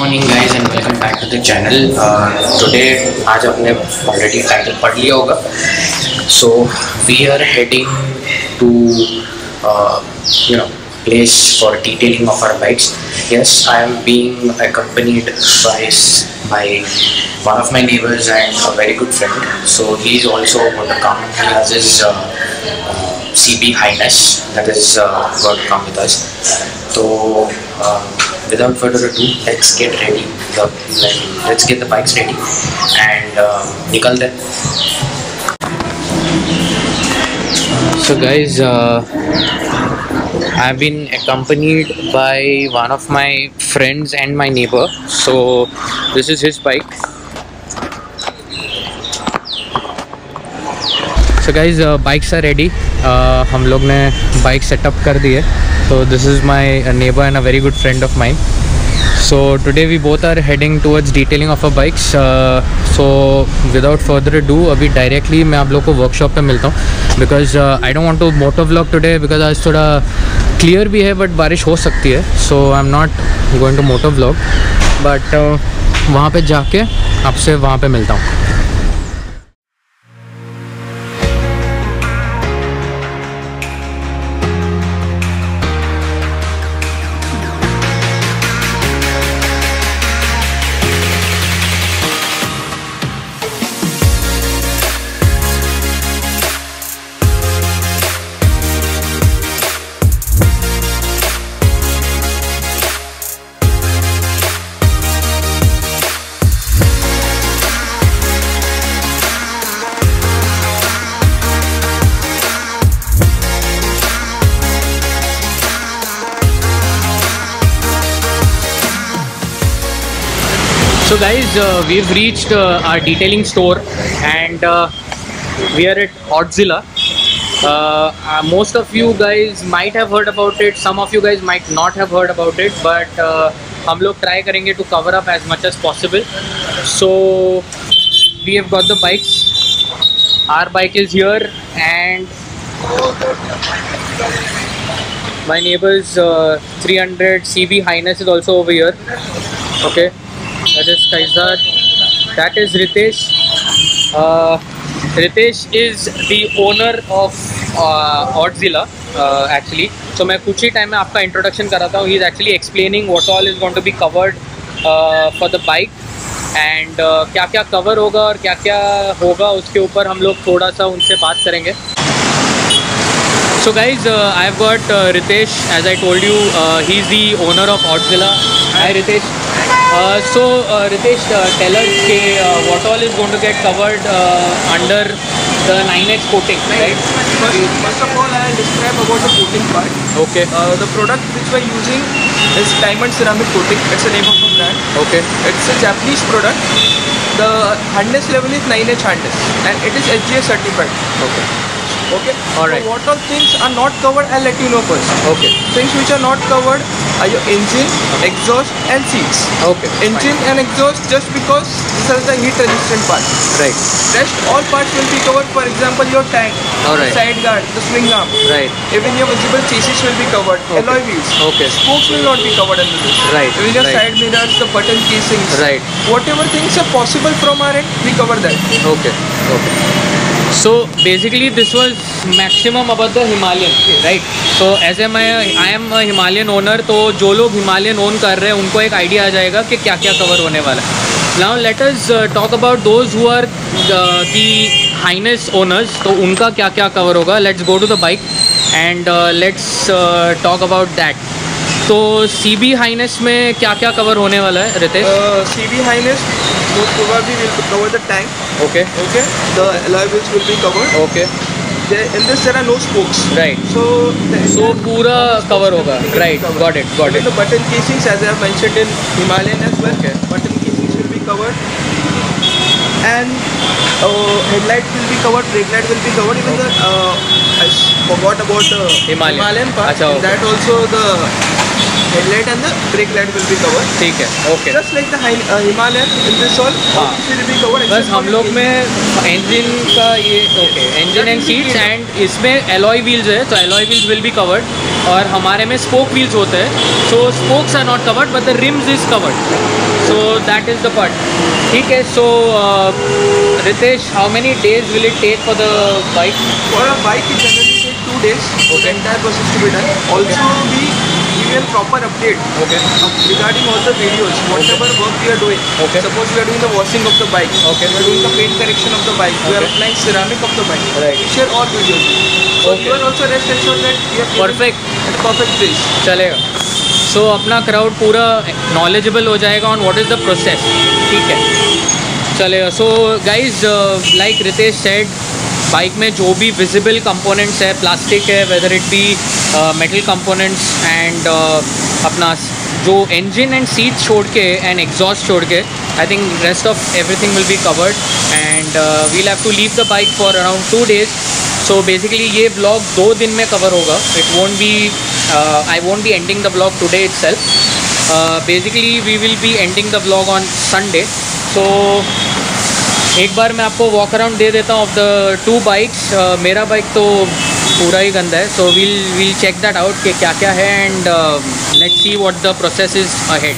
Morning guys and welcome back to the channel. Today आज आपने already title पढ़ लिया होगा। So we are heading to place for detailing of our bikes. Yes, I am being accompanied by one of my neighbors and a very good friend. So he is also going to come. He has his CB Highness that is going to come with us. So without further ado, let's get ready. Let's get the bikes ready and निकलते हैं. So guys, I've been accompanied by one of my friends and my neighbor. So this is his bike. So guys, bikes are ready. हम लोग ने bike setup कर दी है. So this is my neighbor and a very good friend of mine. So today we both are heading towards detailing of our bikes. So without further ado, अभी directly मैं आप लोग को workshop पे मिलता हूँ because I don't want to motor vlog today because आज थोड़ा clear भी है but बारिश हो सकती है. So I'm not going to motor vlog, but वहाँ पे जाके आपसे वहाँ पे मिलता हूँ. So guys, we've reached our detailing store and we are at Autzilla. Most of you guys might have heard about it, some of you guys might not have heard about it, but हम लोग try करेंगे to cover up as much as possible. So we have got the bikes. Our bike is here and my neighbor's 300 CB Highness is also over here. Okay. That is Kaizad. That is Ritesh. Ritesh is the owner of Autzilla actually. So मैं कुछ ही time में आपका introduction कराता हूँ. He is actually explaining what all is going to be covered for the bike and क्या क्या cover होगा और क्या क्या होगा उसके ऊपर हम लोग थोड़ा सा उनसे बात करेंगे. So guys, I've got Ritesh. As I told you, he's the owner of Autzilla. Hi Ritesh. So Ritesh, tell us what all is going to get covered under the 9H coating, right? First of all, I'll describe about the coating part. Okay. The product which we're using is Diamond Ceramic Coating. It's the name of the brand. Okay. It's a Japanese product. The hardness level is 9H hardness and it is HGS certified. Okay. Okay. Alright. So what all things are not covered, I'll let you know first. Okay. Things which are not covered are your engine, exhaust and seats. Okay. Engine and exhaust just because this is the heat resistant part. Right. Rest all parts will be covered. For example, your tank, Alright. side guard, the swing arm. Right. Even your visible chassis will be covered. Okay. Alloy wheels. Okay. Spokes will not be covered under this. Right. Even your Right. side mirrors, the button casings. Right. Whatever things are possible from our end, we cover that. Okay. Okay. So basically this was maximum about the Himalayan, right? So as I am a Himalayan owner, तो जो लोग Himalayan own कर रहे हैं उनको एक idea आ जाएगा कि क्या क्या cover होने वाला है. Now let us talk about those who are the Highness owners. तो उनका क्या क्या cover होगा. Let's go to the bike and let's talk about that. तो CB Highness में क्या क्या cover होने वाला है Ritesh? CB Highness most probably will cover the tank. Okay. Okay. The alloy wheels will be covered. Okay. In this there are no spokes. Right. So पूरा cover होगा. Right. Got it. Got it. The button casings, as I have mentioned in Himalayan as well. Okay. Button casings will be covered. And headlight will be covered. Brake light will be covered. Even the I forgot about the Himalayan part. Achha, okay. That also the headlight and the brake light will be covered. ठीक है, okay. Just like the Himalayan in this all, हाँ. will be covered. बस हम लोग में engine का ये okay, engine and seats and इसमें एलॉय व्हील्स है, तो alloy wheels will be covered. और हमारे में स्पोक व्हील्स होते हैं, so spokes are not covered but the rims is covered. So that is the part. ठीक है. सो Ritesh, how many days will it take for the bike? For a bike, it generally takes 2 days for the entire process to be done. Also, we give a proper update regarding all the videos, whatever work we are doing. Suppose we are doing the washing of the bike, we are doing the paint correction of the bike, we are applying ceramic of the bike. We share all videos. So you are also rest assured that we are Perfect. at a perfect place. चलेगा. सो अपना crowd पूरा knowledgeable हो जाएगा on what is the process. ठीक है, चलेगा. So guys, like Ritesh said, bike में जो भी विजिबल कंपोनेंट्स है, प्लास्टिक है, whether it be metal components and अपना जो इंजन एंड सीट छोड़ के एंड एग्जॉस्ट छोड़ के, I think rest of everything will be covered and we'll have to leave the bike for around 2 days. So basically ये blog 2 दिन में cover होगा. It won't be I won't be ending the vlog today itself. Basically we will be ending the vlog on Sunday. So एक बार मैं आपको walk around दे देता हूँ ऑफ द 2 बाइक्स. मेरा बाइक तो पूरा ही गंदा है, सो we'll check that out कि क्या क्या है and let's see what the process is ahead.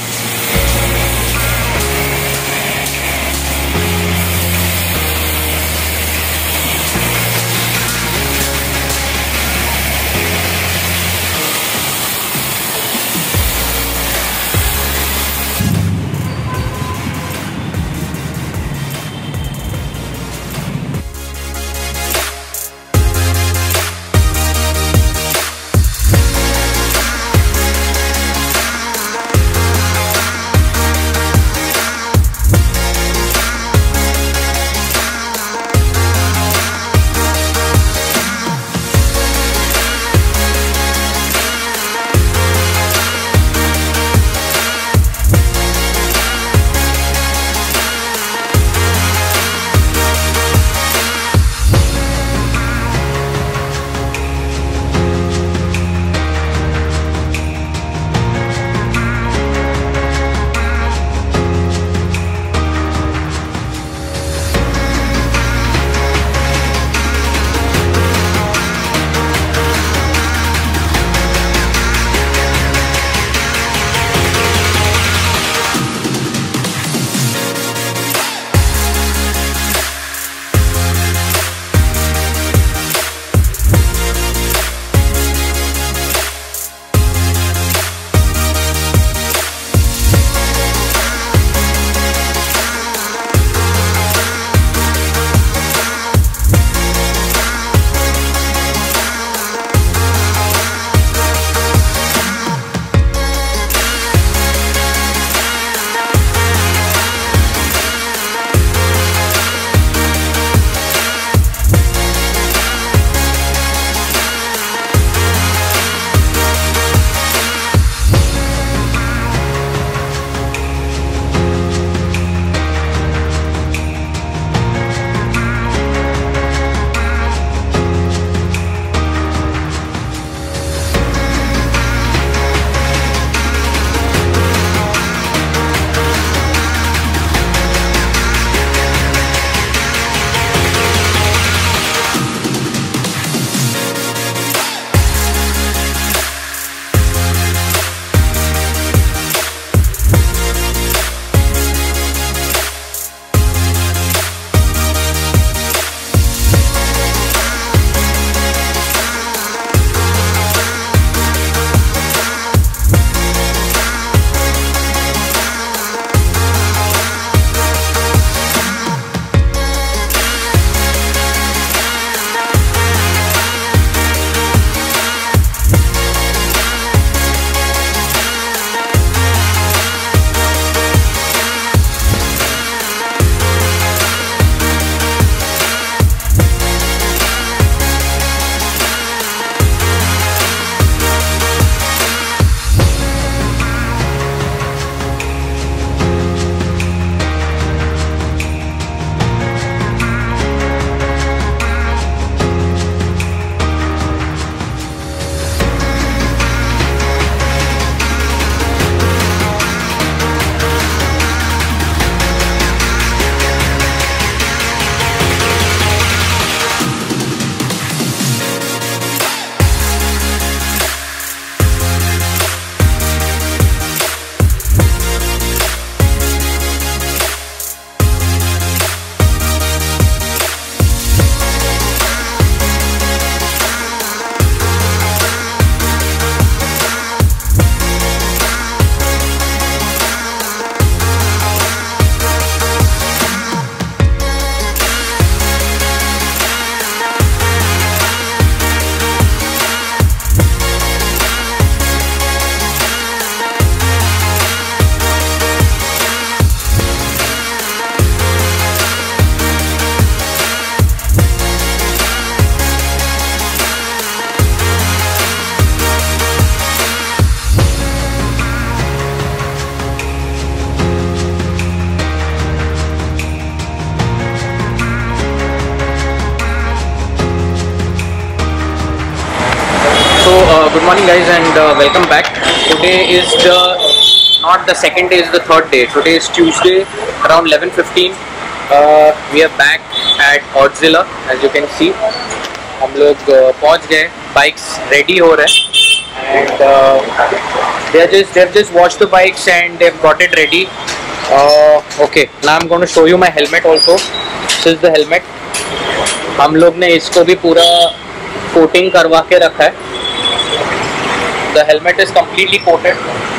Good morning guys and welcome back. Today is not the second day, is the third day. Today is Tuesday around 11:15. We are back at Ortzilla. As you can see, हम लोग पहुंच गए, bikes ready हो रहे and they've just washed the bikes and they've got it ready. Okay, now I'm going to show you my helmet also. This is the helmet. हम लोग ने इसको भी पूरा कोटिंग करवा के रखा है. The helmet is completely coated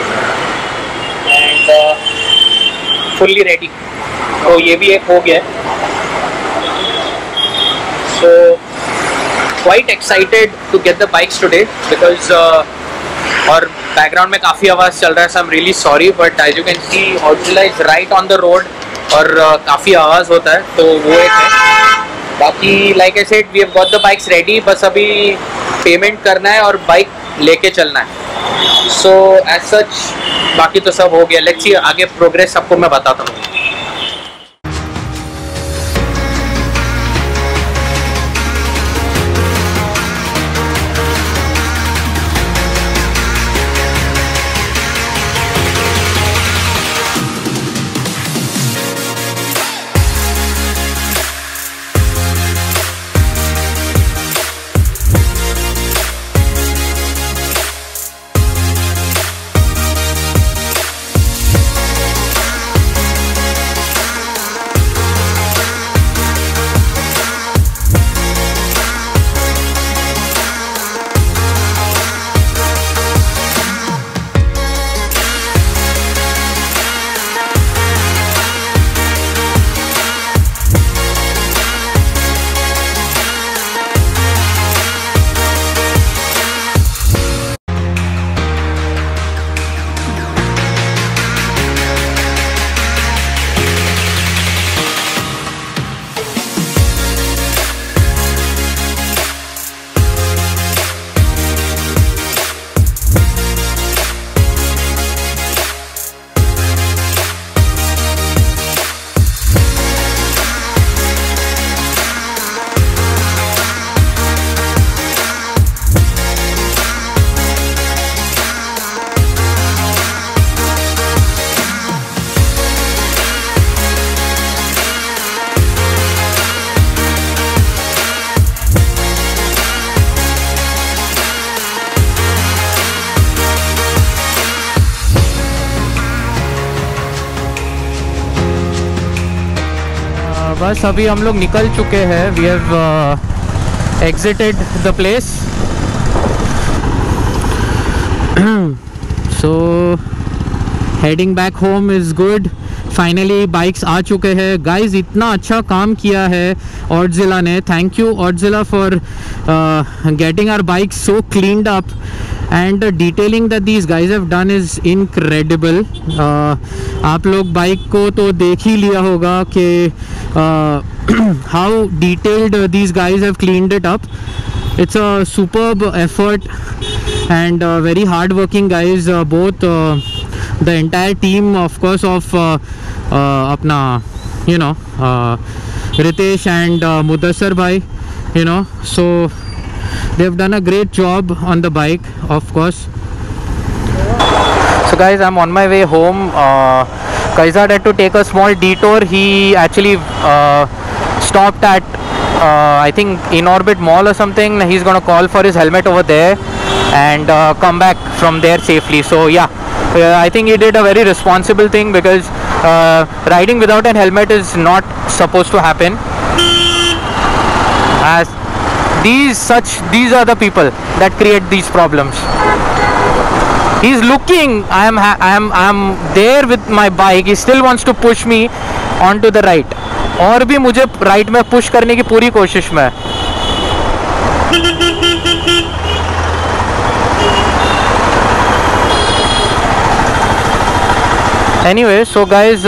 and fully ready. तो ये भी एक हो गया है. So quite excited to get the bikes today because और background में काफ़ी आवाज़ चल रहा है, so I'm really sorry, but as you can see Ortzilla is right on the road और काफ़ी आवाज़ होता है, तो वो एक है. बाकी like I said, we have got the bikes ready. बस अभी पेमेंट करना है और बाइक लेके चलना है. So as such बाकी तो सब हो गया. Let's see आगे प्रोग्रेस सबको मैं बताता हूँ. बस अभी हम लोग निकल चुके हैं. We have exited the place. So heading back home is good. Finally bikes आ चुके हैं. गाइज इतना अच्छा काम किया है Ortzilla ने. Thank you Ortzilla for getting our bikes so cleaned up and the detailing that these guys have done is incredible. आप लोग बाइक को तो देख ही लिया होगा कि how detailed these guys have cleaned it up. It's a superb effort and very hard working guys, both the entire team of course of अपना you know Ritesh and Mudassar bhai, you know, so they've done a great job on the bike of course. So guys, I'm on my way home. Kaizad had to take a small detour. He actually stopped at I think Inorbit Mall or something. He's gonna call for his helmet over there and come back from there safely. So yeah, I think he did a very responsible thing because riding without a helmet is not supposed to happen. As these are the people that create these problems. He's looking, I am there with my bike, he still wants to push me onto the right. और भी मुझे right में push करने की पूरी कोशिश में. Anyway, so guys,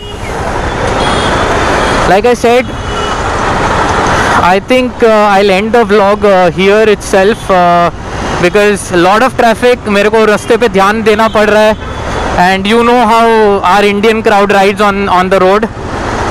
like I said, I think I'll end the vlog here itself because lot of traffic. मेरे को रास्ते पे ध्यान देना पड़ रहा है and you know how our Indian crowd rides on the road.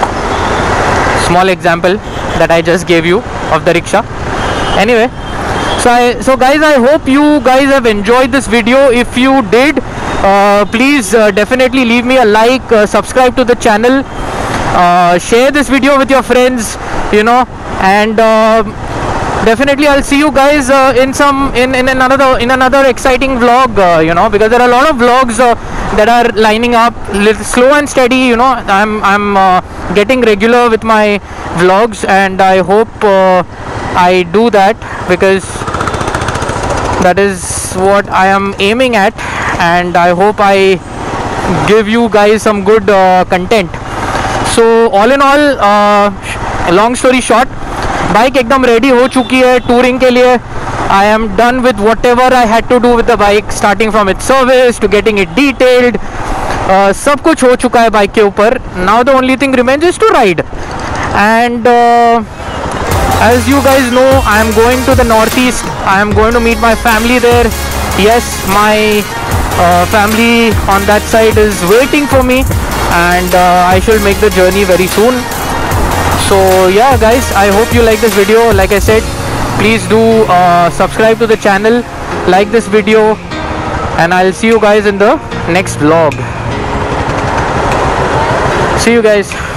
Small example that I just gave you of the rickshaw. Anyway, So guys, I hope you guys have enjoyed this video. If you did, please definitely leave me a like, subscribe to the channel, share this video with your friends, you know, and definitely I'll see you guys in another exciting vlog, you know, because there are a lot of vlogs that are lining up, slow and steady, you know. I'm getting regular with my vlogs, and I hope I do that, because that is what I am aiming at, and I hope I give you guys some good content. So all in all, long story short, bike एकदम ready हो चुकी है touring के लिए. I am done with whatever I had to do with the bike, starting from its service to getting it detailed. सब कुछ हो चुका है बाइक के ऊपर. Now the only thing remains is to ride. And as you guys know, I am going to the northeast. I am going to meet my family there. Yes, my family on that side is waiting for me, and I shall make the journey very soon. So yeah guys, I hope you like this video. Like I said, please do subscribe to the channel, like this video, and I'll see you guys in the next vlog. See you guys.